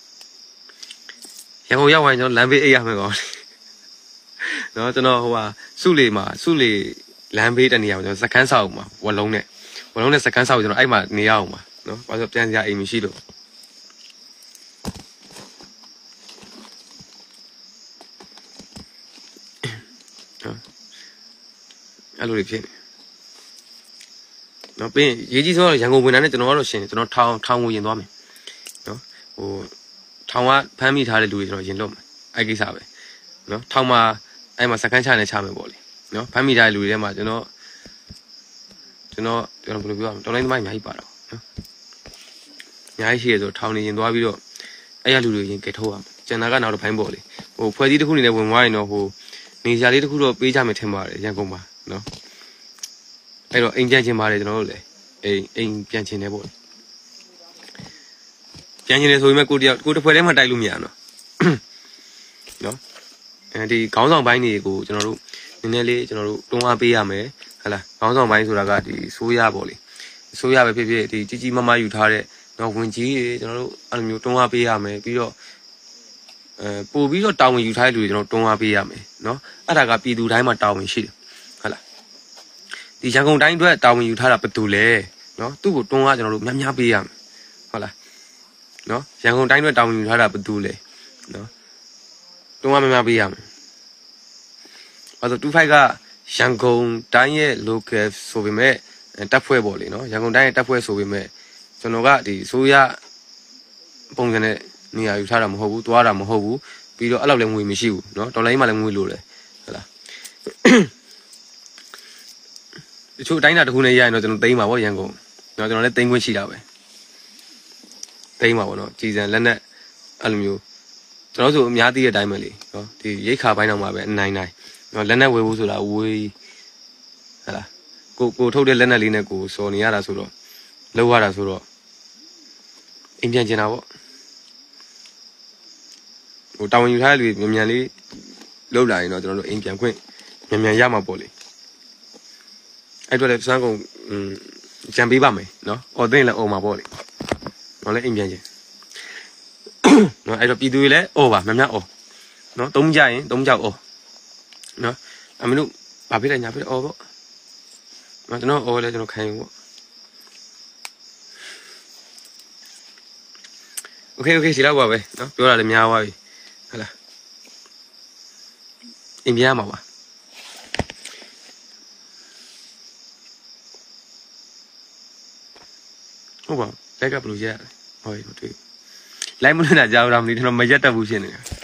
ရန်ကုန်ရောက်ရင်ကျွန်တော်လမ်းဘေးအိပ်ရမယ်ကောနော်ကျွန်တော်ဟိုဟာစုလီမှာစုလီလမ်းဘေးတနေရာမှာကျွန်တော်စကန်းဆောက်မှာဝလုံးနဲ့ဝလုံးနဲ့စကန်းဆောက်ကျွန်တော်အဲ့မှာနေရအောင်ပါနော်ဘာလို့ပြန်ကြအိမ်မရှိလို့အဲ့လိုဖြစ်နေနော်ပြီးရေးကြီးဆိုတော့ရန်ကုန်ဝင်တာနဲ့ကျွန်တော်ကတော့ရှင်ကျွန်တော်ထောင်ထောင်ကိုရင်သွားမယ်နော်ဟိုထောင်ကဖမ်းမိထားတဲ့လူတွေကျွန်တော်ရင်လွတ်မယ်အဲ့ကိစ္စပဲနော်ထောင်မှာအဲ့မှာစကန်ချနေချမယ်ပေါ့လေနော်ဖမ်းမိတဲ့လူတွေထဲမှာကျွန်တော်ကျွန်တော်ကျွန်တော်ဘယ်လိုပြောရမလဲတော်လိုင်းသမားအများကြီးပါတော့နော်အများကြီးရှိရဆိုထောင်နေရင်သွားပြီးတော့အဲ့ရလူတွေရင်ကဲထုတ်ရမယ်ကျန်တာကနောက်တော့ဖိုင်းပေါ့လေဟိုဖွဲ့စည်းတစ်ခုနေနဲ့ဝင်သွားရင်တော့ဟိုနေစရာလေးတစ်ခုတော့ပေးကြမယ်ထင်ပါတယ်ရန်ကုန်မှာနော်အဲ့တော့အိမ်ပြန်ချင်းပါတယ်ကျွန်တော်တို့လေအိမ်အိမ်ပြန်ချင်းနေပေါ့ပြန်ချင်းနေဆိုပေမဲ့ကိုတယောက်ကိုတစ်ဖွဲ့ထဲမှာတိုက်လို့မရနော်နော်အဲဒီခေါင်းဆောင်ပိုင်းတွေကိုကျွန်တော်တို့နည်းနည်းလေးကျွန်တော်တို့တွန်းအားပေးရမယ်ဟလာခေါင်းဆောင်ပိုင်းဆိုတာကဒီဆိုးရပေါ့လေဆိုးရပဲဖြစ်ဖြစ်ဒီကြီးကြီးမားမားယူထားတဲ့တော့ဝင်ကြီးတွေကျွန်တော်တို့အဲ့လိုမျိုးတွန်းအားပေးရမယ်ပြီးတော့အဲပို့ပြီးတော့တာဝန်ယူထားတဲ့လူတွေကျွန်တော်တွန်းအားပေးရမယ်နော်အဲ့ဒါကပြည်သူတိုင်းမှာတာဝန်ရှိတယ်ဟုတ်လားဒီရန်ကုန်တိုင်းအတွက်တာဝန်ယူထားတာဘယ်သူလဲနော်သူ့ကိုတွန်းအားကျွန်တော်တို့များများပေးရမယ်ဟုတ်လားနော်ရန်ကုန်တိုင်းအတွက်တာဝန်ယူထားတာဘယ်သူလဲနော်တွန်းအားများများပေးရမယ်အဲ့တော့two fiveကရန်ကုန်တိုင်းရဲ့ local ဆိုပေမဲ့တပ်ဖွဲ့ပေါ့လေနော်ရန်ကုန်တိုင်းရဲ့တပ်ဖွဲ့ဆိုပေမဲ့ကျွန်တော်ကဒီဆိုရပုံစံနဲ့နေရာယူထားတာမဟုတ်ဘူးသွားတာမဟုတ်ဘူးပြီးတော့အဲ့လောက်လည်းငွေမရှိဘူးเนาะဒေါ်လာကြီးမှလည်းငွေလိုတယ်ဟုတ်လားတချို့အတိုင်းတာတစ်ခုနဲ့ရရင်တော့ကျွန်တော်သိမ်းပါဗောရန်ကုန်เนาะကျွန်တော်လည်းသိမ်းခွင့်ရှိတာပဲသိမ်းပါဗောเนาะကြည်စံလက်နဲ့အဲ့လိုမျိုးကျွန်တော်ဆိုအများသိတဲ့အတိုင်းပဲလေเนาะဒီရိတ်ခါပိုင်းတော့မှာပဲနိုင်နိုင်เนาะလက်နဲ့ဝယ်ဖို့ဆိုတာဝေးဟုတ်လားကိုကိုထုတ်တဲ့လက်နဲ့လေးနဲ့ကိုစော်နေရတာဆိုတော့လောက်ရတာဆိုတော့အိမ်ပြန်ကျင်တာဗောဟိုတာဝန်ယူထားတဲ့လူတွေမြန်မြန်လေးလှုပ်လာရင်တော့ကျွန်တော်တို့အိမ်ပြန်ခွင့်မြန်မြန်ရမှာပေါ့လေအဲ့တော့လည်းစမ်းကုန်ကြံပေးပါမယ်နော်အော်သိရင်လည်းအော်မှာပေါ့လေတော့လည်းအိမ်ပြန်ချင်းနော်အဲ့တော့ပြည်သူတွေလည်းအော်ပါမြန်မြန်အော်နော်သုံးကြရင်သုံးကြောက်အော်နော်အမင်းတို့ဗာပြလိုက်ညာပြလိုက်အော်ပေါ့နော်ကျွန်တော်အော်လည်းကျွန်တော်ခံယူပေါ့โอเคโอเคဒီလောက်ပါပဲเนาะပြောတာလည်းများသွားပြီဟုတ်လားအိမ်ပြန်ရမှာပါဟုတ်ပါလက်ကဘယ်လိုရက်ရလဲဟောတွေ့လိုက်မလို့နာကြောက်တာမလို့ကျွန်တော်မရက်တတ်ဘူးရှင်းနေတာ